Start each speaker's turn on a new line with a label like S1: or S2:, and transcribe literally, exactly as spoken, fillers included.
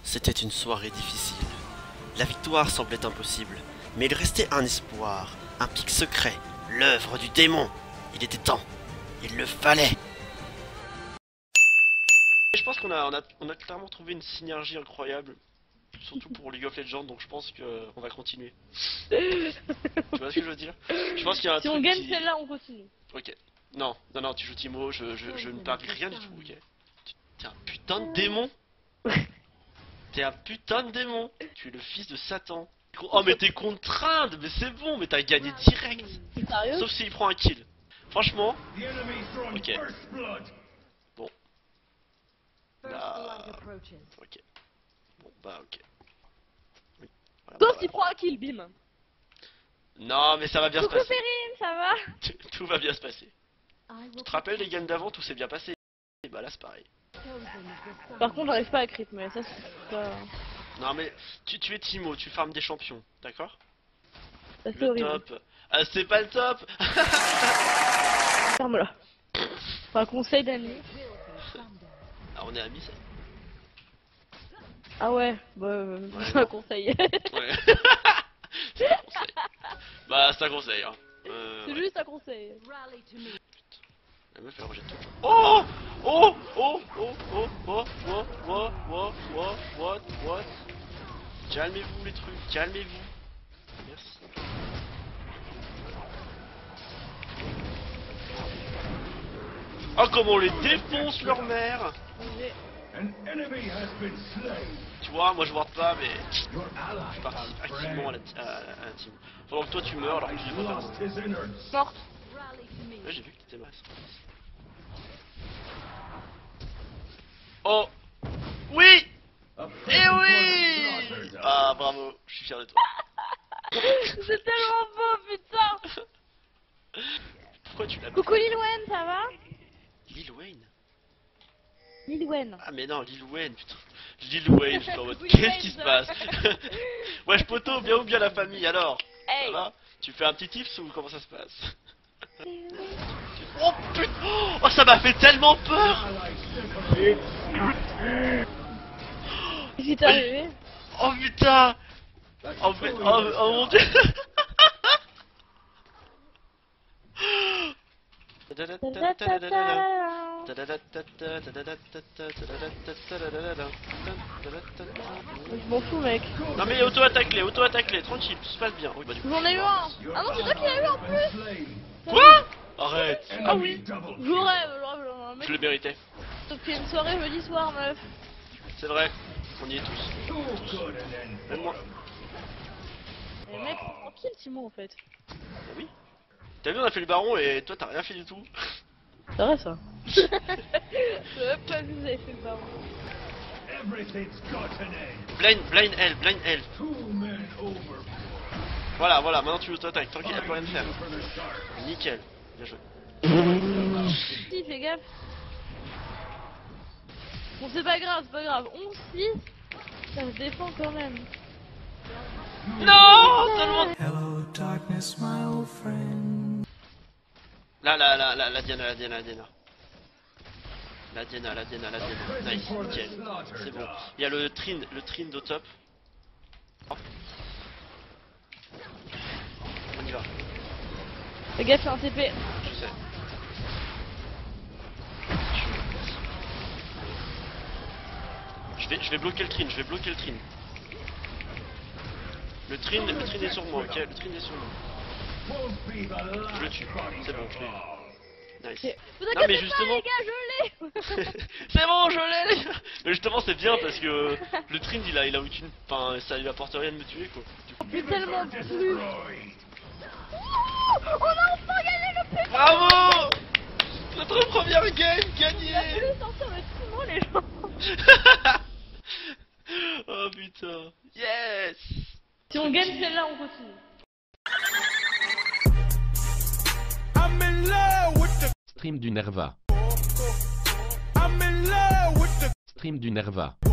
S1: C'était une soirée difficile. La victoire semblait impossible, mais il restait un espoir, un pic secret, l'œuvre du démon. Il était temps, il le fallait. Je pense qu'on a, on a, on a clairement trouvé une synergie incroyable, surtout pour League of Legends, donc je pense qu'on va continuer. Tu vois ce que je veux dire? Je pense qu'il y a un
S2: Si
S1: truc
S2: on gagne
S1: qui...
S2: celle-là, on continue.
S1: Ok. Non, non, non, tu joues Timo, je, je, je ne parie rien du tout, ok. T'es un putain de démon. T'es un putain de démon. Tu es le fils de Satan. Oh mais t'es contraint, mais c'est bon, mais t'as gagné direct.
S2: Sérieux?
S1: Sauf s'il prend un kill. Franchement. Ok. Bon. Bah... Ok. Bon bah ok. Oui. Voilà,
S2: Sauf
S1: bah,
S2: s'il prend un kill, bim.
S1: non mais ça va bien
S2: Coucou
S1: se passer.
S2: Perrine, ça va?
S1: Tout va bien se passer. Tu te rappelles les games d'avant, tout s'est bien passé. Et bah là c'est pareil.
S2: Par contre, j'arrive pas à crit, mais ça c'est pas...
S1: Non mais tu, tu es Timo, tu farmes des champions, d'accord?
S2: Ça c'est
S1: Le
S2: horrible.
S1: top. Ah c'est pas le top.
S2: Ferme-la. Enfin, conseil d'amis.
S1: Ah on est amis ça.
S2: Ah ouais, bah, euh,
S1: Ouais,
S2: c'est un
S1: non.
S2: conseil.
S1: Ouais. C'est un conseil. Bah c'est un conseil hein. Euh,
S2: C'est
S1: ouais.
S2: juste un conseil.
S1: La meuf elle rejette tout. Oh oh oh oh oh oh oh oh oh oh what what. Calmez-vous les trucs, calmez-vous. Merci. Oh comment on les défonce leur mère. Tu vois, moi je ward pas mais je participe activement à la, à, à la team. Pendant que toi tu meurs alors que je vais pas faire.
S2: Morte.
S1: Ouais j'ai vu que t'étais mort. Oh oui. Eh oui. Ah bravo, je suis fier de toi.
S2: C'est tellement beau, putain.
S1: Pourquoi tu l'as...
S2: Coucou Lil Wayne, ça va?
S1: Lil Wayne?
S2: Lil Wayne.
S1: Ah mais non, Lil Wayne, putain. Lil Wayne, je suis en mode, qu'est-ce qui se passe? Wesh poto, bien ou bien la famille, alors?
S2: Hey.
S1: Ça va? Tu fais un petit tips ou comment ça se passe? Oh putain. Oh ça m'a fait tellement peur.
S2: Qu'est-ce qui t'est arrivé?
S1: Oh putain. Oh, mais, oh, oh mon dieu.
S2: Je m'en fous, mec.
S1: Non mais auto-attaque-les, auto-attaque-les, tranquille, tout se passe bien. Oui, bah, du coup,
S2: J'en ai eu un. Ah non, c'est toi qui l'as eu en plus.
S1: quoi? Arrête.
S2: Ah oui. J'aurais, j'aurais, mec.
S1: Je le méritais.
S2: Sauf qu'il y a une soirée jeudi soir, meuf.
S1: C'est vrai, on y est tous. tous. Même moi.
S2: Eh mec, tranquille Timo en fait.
S1: Bah oui. T'as vu, on a fait le baron et toi t'as rien fait du tout.
S2: C'est vrai ça. Je pas vu, vous avez fait le baron.
S1: Blind, blind L, blind L. Voilà, voilà, maintenant tu auto-attaques, tranquille, elle peut rien faire. Nickel, bien joué.
S2: Si, fais gaffe. Bon, c'est pas grave, c'est pas grave. onze six, ça se défend quand même.
S1: Non, seulement.
S3: Hello darkness, my old friend.
S1: Là, là, là, là, la Diana, la Diana, la Diana. La Diana, la Diana, la Diana. Nice, nickel. C'est bon. Il y a le Trin, le Trin de top. Oh. On y va.
S2: Fais gaffe, c'est un T P.
S1: Je sais. Je vais, je vais bloquer le Trin, je vais bloquer le Trin. Le Trin, le Trin est sur moi, ok? Le Trin est sur moi. Je le tue, c'est bon, je l'ai eu. Nice.
S2: Vous
S1: Non mais
S2: inquiétez
S1: justement...
S2: pas, les gars, je l'ai.
S1: C'est bon, je l'ai les gars. Mais justement c'est bien parce que le Trin il a, il a aucune... Enfin ça lui apporte rien de me tuer quoi.
S2: C'est tellement plus. Oh, on a enfin gagné le P.
S1: Bravo. Notre première game gagnée.
S2: Je vais sortir le Timo les gens.
S1: Oh putain. Yes.
S2: Si on gagne celle-là, on continue.
S4: Stream du Nerva. Stream du Nerva.